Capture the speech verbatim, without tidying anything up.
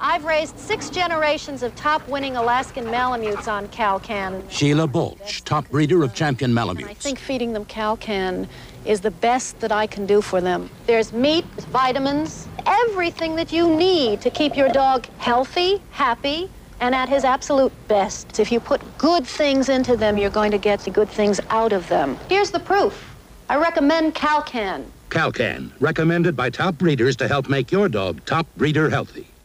I've raised six generations of top-winning Alaskan Malamutes on Kal Kan. Sheila Bolch, top breeder of champion Malamutes. I think feeding them Kal Kan is the best that I can do for them. There's meat, there's vitamins, everything that you need to keep your dog healthy, happy, and at his absolute best. If you put good things into them, you're going to get the good things out of them. Here's the proof. I recommend Kal Kan. Kal Kan, recommended by top breeders to help make your dog top breeder healthy.